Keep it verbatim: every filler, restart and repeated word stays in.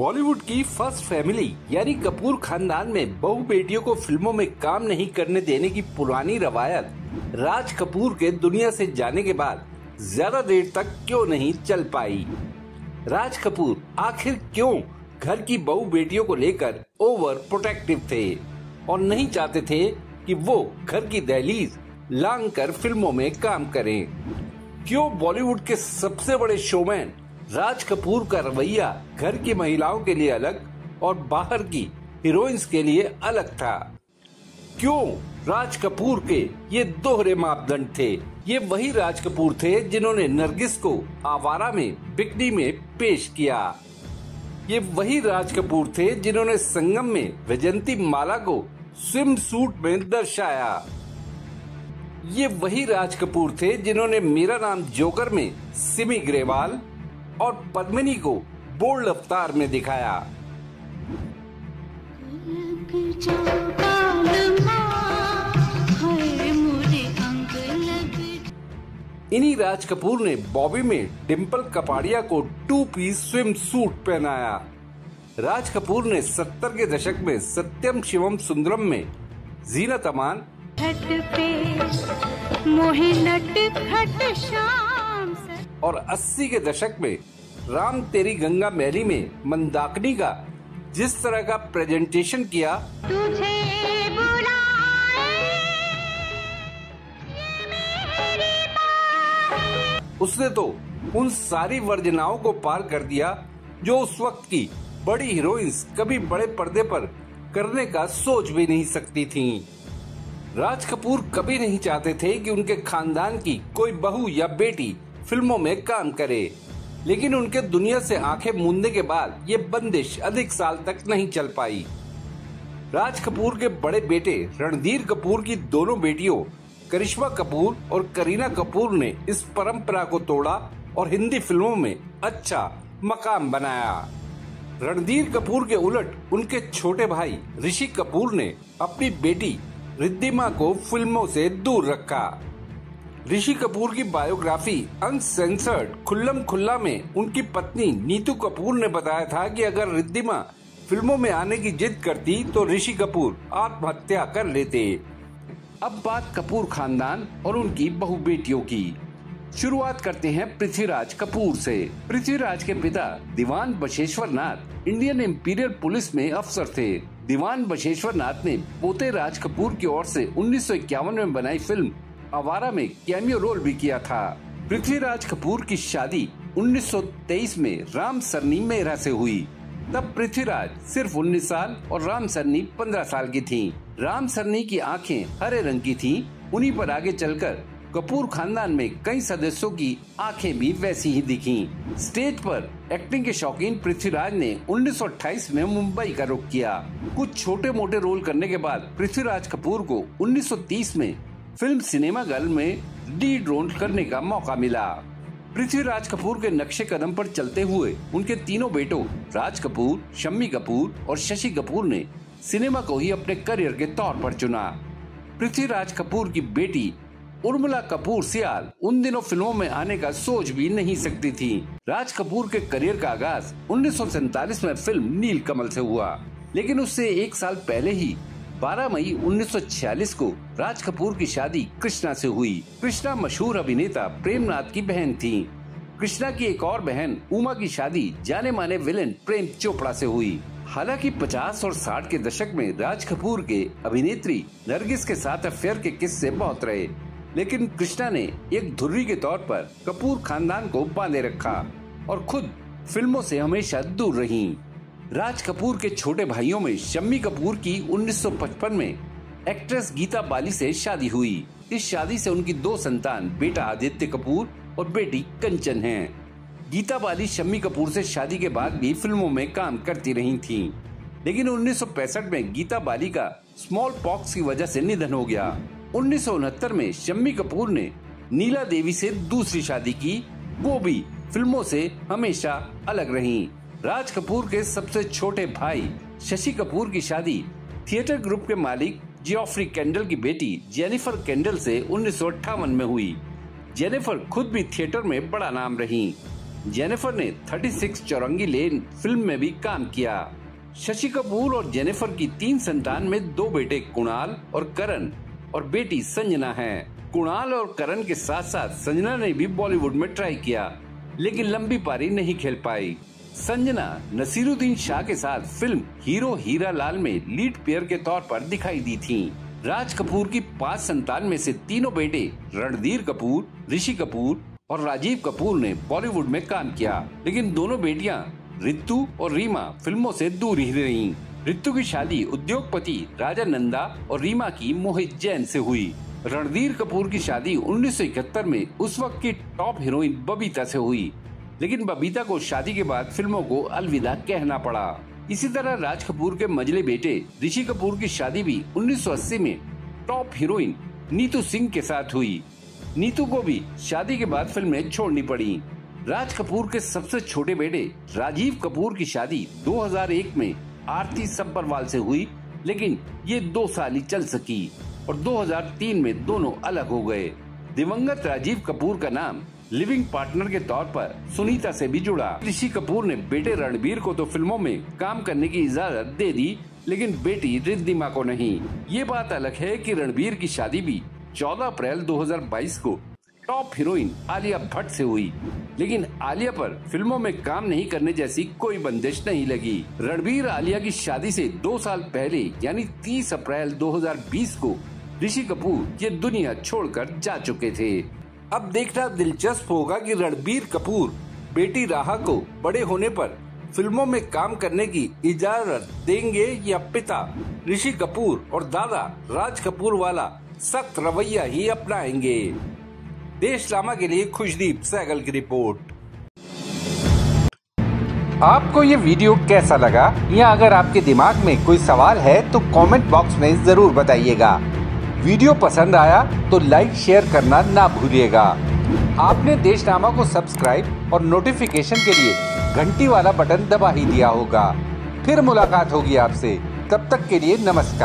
बॉलीवुड की first family यानी कपूर खानदान में बहू बेटियों को फिल्मों में काम नहीं करने देने की पुरानी रवायत राज कपूर के दुनिया से जाने के बाद ज्यादा देर तक क्यों नहीं चल पाई। राज कपूर आखिर क्यों घर की बहू बेटियों को लेकर ओवर प्रोटेक्टिव थे और नहीं चाहते थे कि वो घर की दहलीज लांघ कर फिल्मों में काम करें। क्यों बॉलीवुड के सबसे बड़े शोमैन राज कपूर का रवैया घर की महिलाओं के लिए अलग और बाहर की हीरोइंस के लिए अलग था। क्यों राज कपूर के ये दोहरे मापदंड थे। ये वही राज कपूर थे जिन्होंने नरगिस को आवारा में बिकनी में पेश किया। ये वही राज कपूर थे जिन्होंने संगम में वैजंती माला को स्विम सूट में दर्शाया। ये वही राज कपूर थे जिन्होंने मेरा नाम जोकर में सिमी ग्रेवाल और पद्मिनी को बोल्ड अवतार में दिखाया। इन्हीं राज कपूर ने बॉबी में डिम्पल कपाड़िया को टू पीस स्विम सूट पहनाया। राज कपूर ने सत्तर के दशक में सत्यम शिवम सुंदरम में जीनत अमान और अस्सी के दशक में राम तेरी गंगा मैली में मंदाकिनी का जिस तरह का प्रेजेंटेशन किया, तुझे उसने तो उन सारी वर्जनाओं को पार कर दिया जो उस वक्त की बड़ी हीरोइंस कभी बड़े पर्दे पर करने का सोच भी नहीं सकती थीं। राज कपूर कभी नहीं चाहते थे कि उनके खानदान की कोई बहू या बेटी फिल्मों में काम करे, लेकिन उनके दुनिया से आंखें मूंदने के बाद ये बंदिश अधिक साल तक नहीं चल पाई। राज कपूर के बड़े बेटे रणधीर कपूर की दोनों बेटियों करिश्मा कपूर और करीना कपूर ने इस परंपरा को तोड़ा और हिंदी फिल्मों में अच्छा मकाम बनाया। रणधीर कपूर के उलट उनके छोटे भाई ऋषि कपूर ने अपनी बेटी रिद्धिमा को फिल्मों से दूर रखा। ऋषि कपूर की बायोग्राफी अनसेंसर्ड खुल्लम खुल्ला में उनकी पत्नी नीतू कपूर ने बताया था कि अगर रिद्धिमा फिल्मों में आने की जिद करती तो ऋषि कपूर आत्महत्या कर लेते। अब बात कपूर खानदान और उनकी बहू बेटियों की। शुरुआत करते हैं पृथ्वीराज कपूर से। पृथ्वीराज के पिता Dewan Basheshwar Nath Indian Imperial Police में अफसर थे। दीवान बशेश्वर नाथ ने पोते राज कपूर की ओर से उन्नीस सौ इक्यावन में बनाई फिल्म आवारा में कैमियो रोल भी किया था। पृथ्वीराज कपूर की शादी उन्नीस सौ तेईस में राम सरनी मेहरा से हुई। तब पृथ्वीराज सिर्फ उन्नीस साल और राम सरनी पंद्रह साल की थीं। राम सरनी की आंखें हरे रंग की थीं। उन्हीं पर आगे चलकर कपूर खानदान में कई सदस्यों की आंखें भी वैसी ही दिखीं। स्टेज पर एक्टिंग के शौकीन पृथ्वीराज ने उन्नीस सौ अट्ठाईस में मुंबई का रुख किया। कुछ छोटे मोटे रोल करने के बाद पृथ्वीराज कपूर को उन्नीस सौ तीस में फिल्म सिनेमा गर्ल में लीड रोल करने का मौका मिला। पृथ्वीराज कपूर के नक्शे कदम पर चलते हुए उनके तीनों बेटों राज कपूर, शम्मी कपूर और शशि कपूर ने सिनेमा को ही अपने करियर के तौर पर चुना। पृथ्वीराज कपूर की बेटी उर्मिला कपूर सियाल उन दिनों फिल्मों में आने का सोच भी नहीं सकती थी। राज कपूर के करियर का आगाज उन्नीस सौ सैतालीस में फिल्म नील कमल से हुआ, लेकिन उससे एक साल पहले ही बारह मई उन्नीस सौ छियालीस को राज कपूर की शादी कृष्णा से हुई। कृष्णा मशहूर अभिनेता प्रेमनाथ की बहन थी। कृष्णा की एक और बहन उमा की शादी जाने माने विलेन प्रेम चोपड़ा से हुई। हालांकि पचास और साठ के दशक में राज कपूर के अभिनेत्री नरगिस के साथ अफेयर के किस्से बहुत रहे, लेकिन कृष्णा ने एक धुर्री के तौर पर कपूर खानदान को बांधे रखा और खुद फिल्मों से हमेशा दूर रहीं। राज कपूर के छोटे भाइयों में शम्मी कपूर की उन्नीस सौ पचपन में एक्ट्रेस गीता बाली से शादी हुई। इस शादी से उनकी दो संतान बेटा आदित्य कपूर और बेटी कंचन हैं। गीता बाली शम्मी कपूर से शादी के बाद भी फिल्मों में काम करती रही थीं, लेकिन उन्नीस सौ पैंसठ में गीता बाली का स्मॉल पॉक्स की वजह से निधन हो गया। उन्नीस सौ उनहत्तर में शम्मी कपूर ने नीला देवी से दूसरी शादी की। वो भी फिल्मों से हमेशा अलग रहीं। राज कपूर के सबसे छोटे भाई शशि कपूर की शादी थिएटर ग्रुप के मालिक जियोफ्री कैंडल की बेटी जेनिफर कैंडल से उन्नीस सौ अट्ठावन में हुई। जेनिफर खुद भी थिएटर में बड़ा नाम रही। जेनिफर ने छत्तीस चौरंगी लेन फिल्म में भी काम किया। शशि कपूर और जेनिफर की तीन संतान में दो बेटे कुणाल और करण और बेटी संजना हैं। कुणाल और करण के साथ साथ संजना ने भी बॉलीवुड में ट्राई किया, लेकिन लंबी पारी नहीं खेल पाई। संजना नसीरुद्दीन शाह के साथ फिल्म हीरो हीरा लाल में लीड पेयर के तौर पर दिखाई दी थीं। राज कपूर की पांच संतान में से तीनों बेटे रणधीर कपूर, ऋषि कपूर और राजीव कपूर ने बॉलीवुड में काम किया, लेकिन दोनों बेटियां रितु और रीमा फिल्मों से दूर ही रहीं। रितु की शादी उद्योगपति राजा नंदा और रीमा की मोहित जैन से हुई। रणधीर कपूर की शादी उन्नीस सौ इकहत्तर में उस वक्त की टॉप हीरोइन बबीता से हुई, लेकिन बबीता को शादी के बाद फिल्मों को अलविदा कहना पड़ा। इसी तरह राज कपूर के मझले बेटे ऋषि कपूर की शादी भी उन्नीस सौ अस्सी में टॉप हीरोइन नीतू सिंह के साथ हुई। नीतू को भी शादी के बाद फिल्में छोड़नी पड़ी। राज कपूर के सबसे छोटे बेटे राजीव कपूर की शादी दो हज़ार एक में आरती सब्बरवाल से हुई, लेकिन ये दो साल ही चल सकी और दो हज़ार तीन में दोनों अलग हो गए। दिवंगत राजीव कपूर का नाम लिविंग पार्टनर के तौर पर सुनीता से भी जुड़ा। ऋषि कपूर ने बेटे रणबीर को तो फिल्मों में काम करने की इजाजत दे दी, लेकिन बेटी रिद्धिमा को नहीं। ये बात अलग है कि रणबीर की शादी भी चौदह अप्रैल दो हज़ार बाईस को टॉप हीरोइन आलिया भट्ट से हुई, लेकिन आलिया पर फिल्मों में काम नहीं करने जैसी कोई बंदिश नहीं लगी। रणबीर आलिया की शादी से दो साल पहले यानी तीस अप्रैल दो हज़ार बीस को ऋषि कपूर ये दुनिया छोड़कर जा चुके थे। अब देखना दिलचस्प होगा कि रणबीर कपूर बेटी राहा को बड़े होने पर फिल्मों में काम करने की इजाजत देंगे या पिता ऋषि कपूर और दादा राज कपूर वाला सख्त रवैया ही अपनाएंगे। देशनामा के लिए खुशदीप सहगल की रिपोर्ट। आपको ये वीडियो कैसा लगा, या अगर आपके दिमाग में कोई सवाल है तो कमेंट बॉक्स में जरूर बताइएगा। वीडियो पसंद आया तो लाइक शेयर करना ना भूलिएगा। आपने देशनामा को सब्सक्राइब और नोटिफिकेशन के लिए घंटी वाला बटन दबा ही दिया होगा। फिर मुलाकात होगी आपसे, तब तक के लिए नमस्कार।